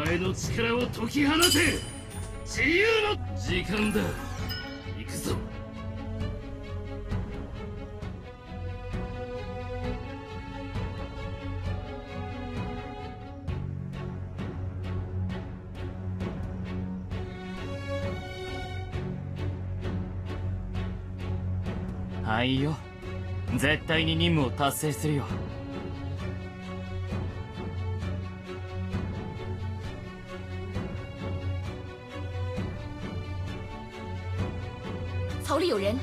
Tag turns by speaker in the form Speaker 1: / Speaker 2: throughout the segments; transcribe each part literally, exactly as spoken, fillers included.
Speaker 1: 前の力を解き放て。自由の時間だ。行くぞ。
Speaker 2: はいよ、絶対に任務を達成するよ。
Speaker 3: 草里有人。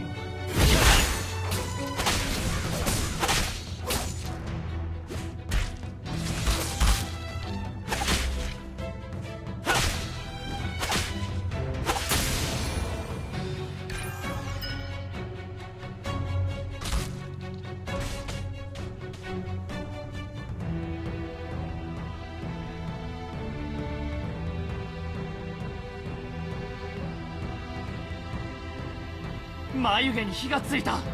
Speaker 2: 眉毛に火がついた。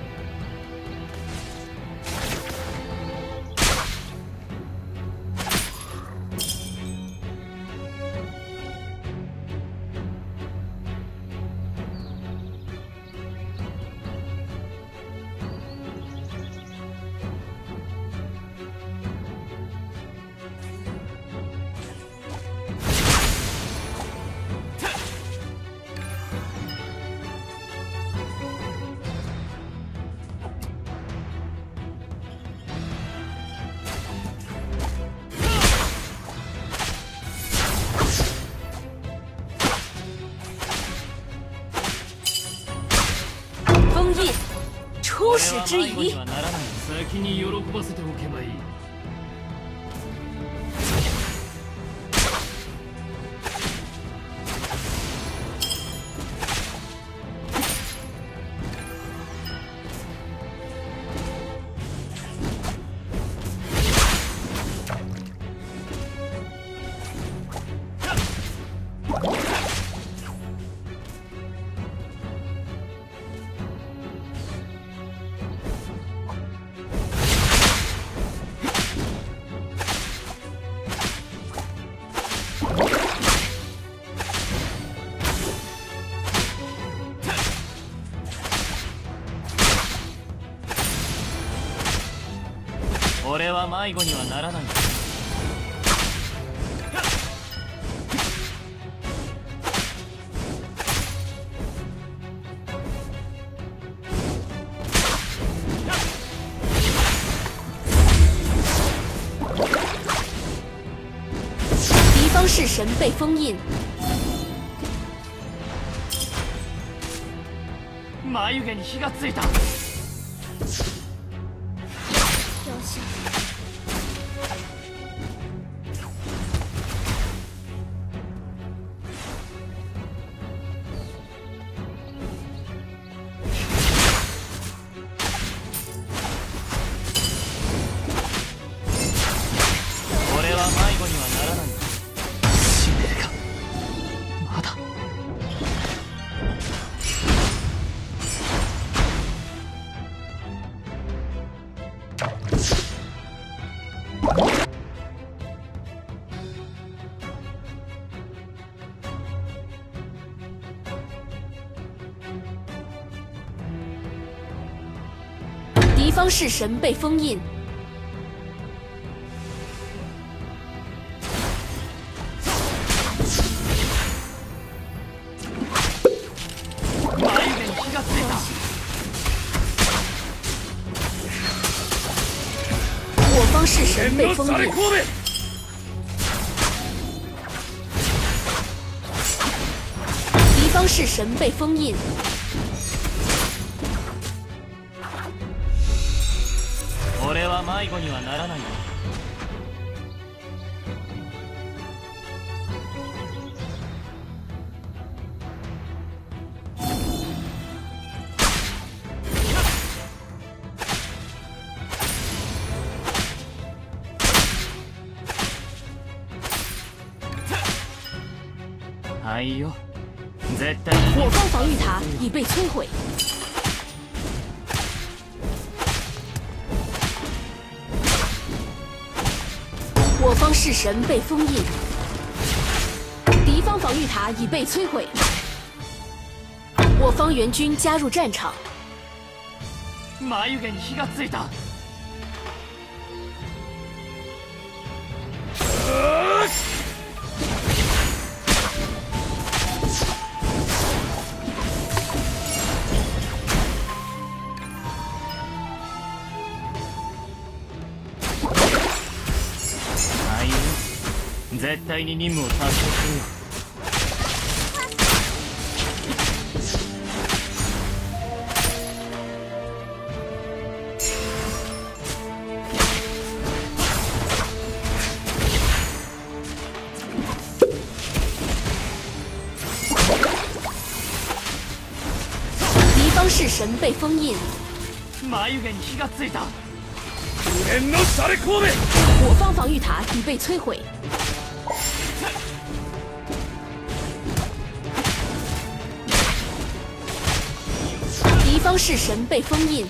Speaker 3: 出使之仪。
Speaker 1: 先に喜ばせておけばいい。
Speaker 2: 俺は迷子にはならない。
Speaker 3: 敌方式神被封印。
Speaker 2: 眉毛に火がついた。敌方式神被封印。我方式神被封印。敌方式神被封印。 俺は迷子にはならないよ。はいよ、絶対に。
Speaker 3: 我方防御塔已被摧毁。我方式神被封印。 敌方防御塔已被摧毁，我方援军加入战场。
Speaker 2: 眉毛に火がついた。ああいう絶対に任務を達成するよ。
Speaker 3: 式神被封印，
Speaker 2: 眉毛に火がついた。
Speaker 1: 無限のシャレコーベ。
Speaker 3: 我方防御塔已被摧毁。敌方式神被封印，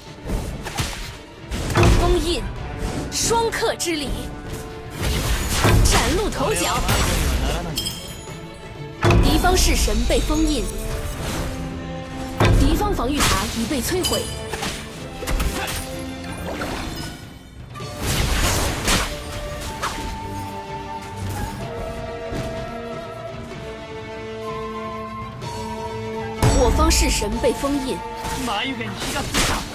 Speaker 3: 封印，双克之礼，斩鹿头角。敌方式神被封印。敌方防御塔已被摧毁。我方式神被封印。
Speaker 2: 眉毛に火がついた。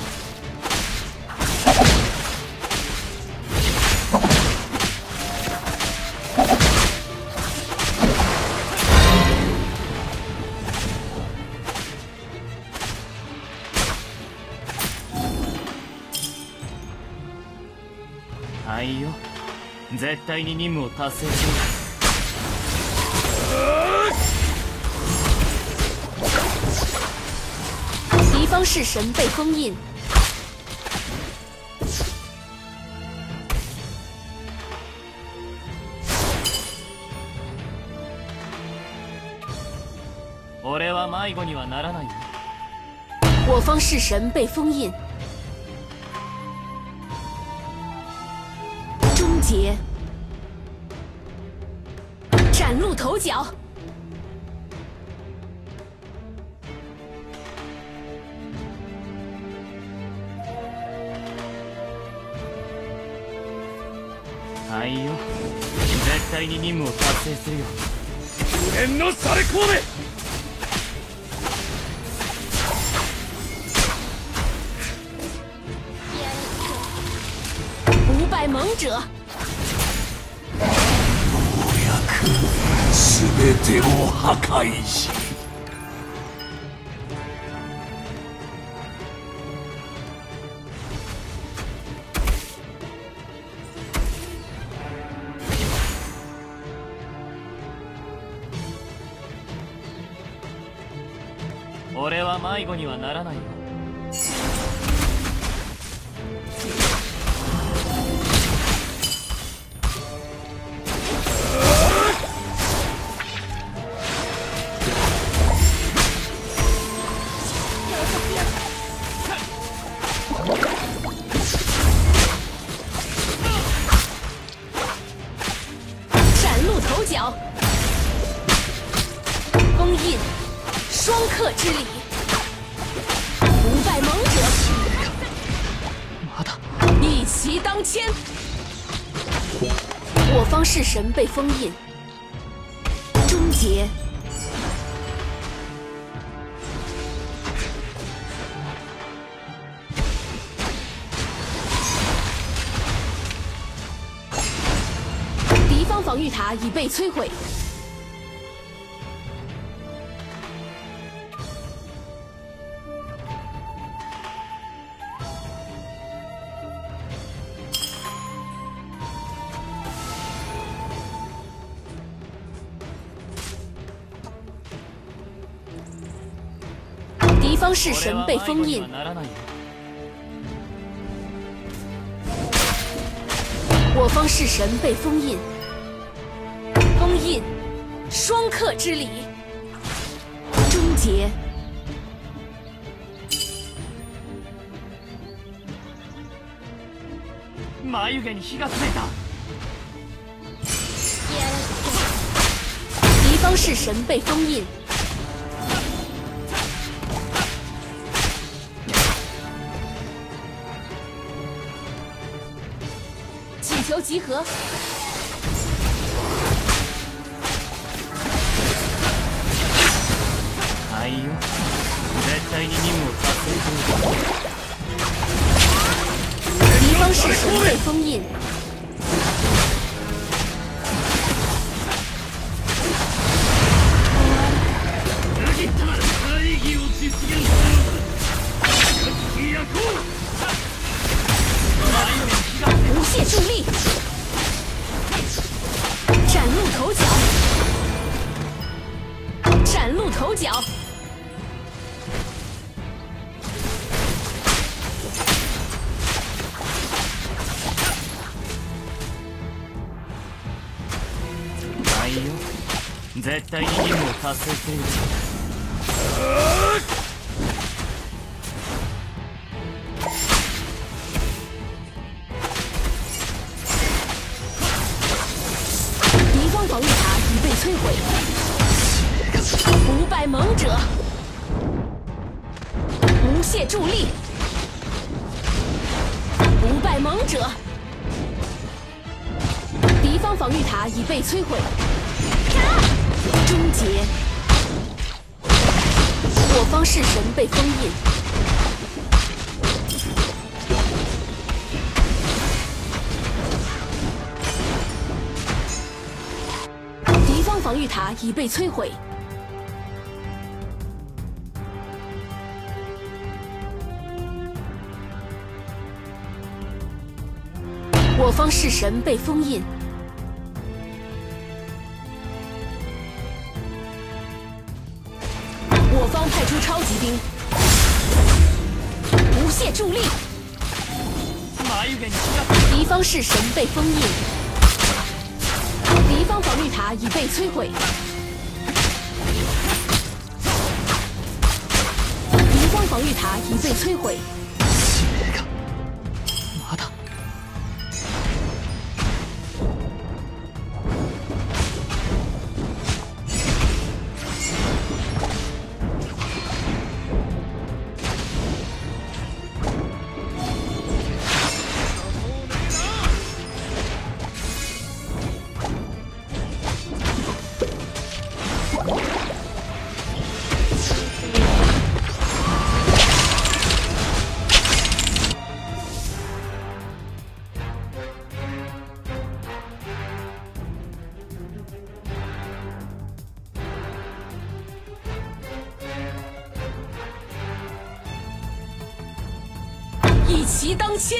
Speaker 2: はいよ、絶対に任務を達成する。
Speaker 3: 敌方式神被封印。
Speaker 2: 俺は迷子にはならないよ。
Speaker 3: 我方式神被封印。终结，斩鹿头角。
Speaker 2: はいよ、絶対に任務を達成するよ。
Speaker 1: 無限のシャレコーベ。
Speaker 3: 五百猛者。
Speaker 1: 全てを破壊し。
Speaker 2: 俺は迷子にはならないよ。
Speaker 3: 斩鹿头角，封印，双克之礼，不败猛者，
Speaker 2: まだ
Speaker 3: 一骑当千。我方式神被封印，终结。敌方防御塔已被摧毁。敌方式神被封印。我方式神被封印。封印，双克之礼，终结。
Speaker 2: 眉毛に火がついた。
Speaker 3: 敌方式神被封印。请求集合。
Speaker 2: はいよ。絶対に任務を達成する。
Speaker 3: 敌方式神被封印。无懈助力，崭露头角，崭露头角。
Speaker 2: はいよ。絶対に任務を達成する。
Speaker 3: 敌方防御塔已被摧毁，不败猛者，无懈助力，不败猛者。敌方防御塔已被摧毁，终结。我方式神被封印。敌方防御塔已被摧毁。我方式神被封印。我方派出超级兵，无懈助力。敌方式神被封印。敌方防御塔已被摧毁。敌方防御塔已被摧毁。
Speaker 2: まだ。
Speaker 3: 一骑当千，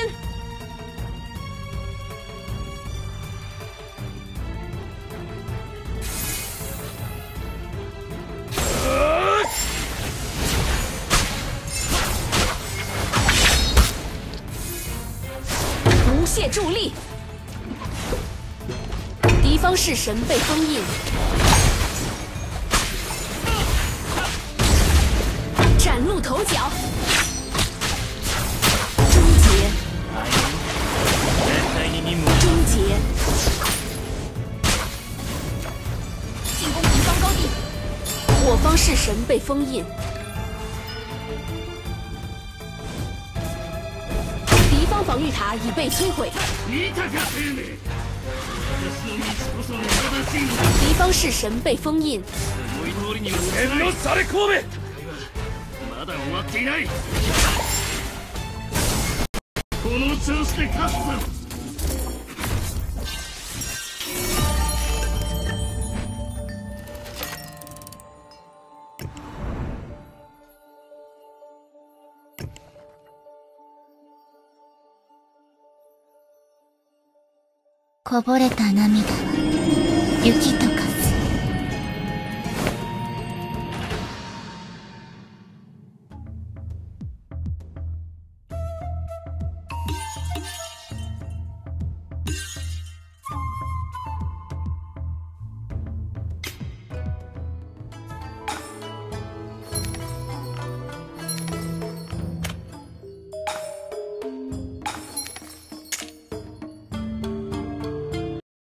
Speaker 3: 无懈助力。敌方式神被封印，崭露头角。终结！进攻敌方高地，我方式神被封印。敌方防御塔已被摧毁。敌方式神被封印。
Speaker 1: この調子で勝つぞ。
Speaker 4: こぼれた涙は雪と